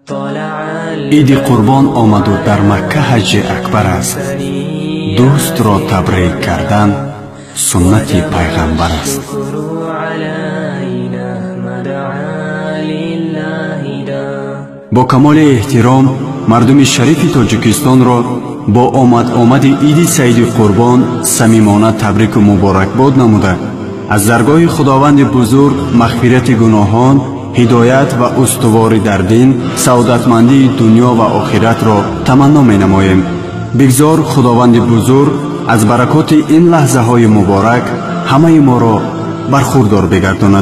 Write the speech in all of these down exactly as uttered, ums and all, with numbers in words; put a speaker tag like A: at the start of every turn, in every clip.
A: عید قربان آمد و در مکه حج اکبر است. دوست را تبریک کردن سنت پیغمبر است. با کمال احترام مردم شریف تاجیکستان را با آمد آمد عید سعید قربان صمیمانه تبریک و مبارکباد نموده از درگاه خداوند بزرگ مغفرت گناهان، هدایت و استواری در دین، سعادتمندی دنیا و آخرت را تمنا می نماییم. بگذار خداوند بزرگ از برکات این لحظه های مبارک همه ما را برخوردار بگرداند.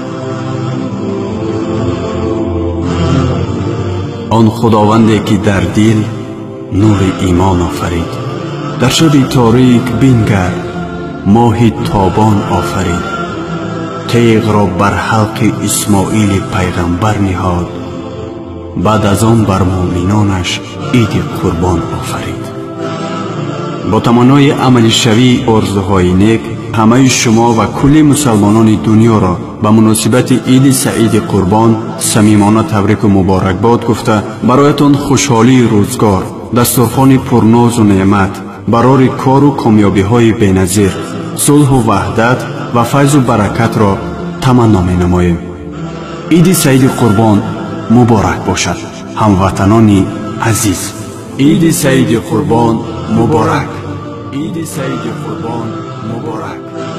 A: آن خداوندی که در دل نور ایمان آفرید، در شب تاریک بینگر ماه تابان آفرید، تیغ را بر حلق اسماعیل پیغمبر نهاد، بعد از آن بر مؤمنانش عید قربان آفرید. با تمنای عمل شوی آرزوهای نیک همه شما و کل مسلمانان دنیا را به مناسبت عید سعید قربان صمیمانه تبریک و مبارکباد گفته برایتان خوشحالی روزگار، دسترخوان پرناز و نعمت، برای کار و کامیابی های بی‌نظیر، صلح و وحدت و فیض و برکت را تمنا می نماییم. عید سعید قربان مبارک باشد هموطنان عزیز. عید سعید قربان مبارک. عید سعید قربان مبارک.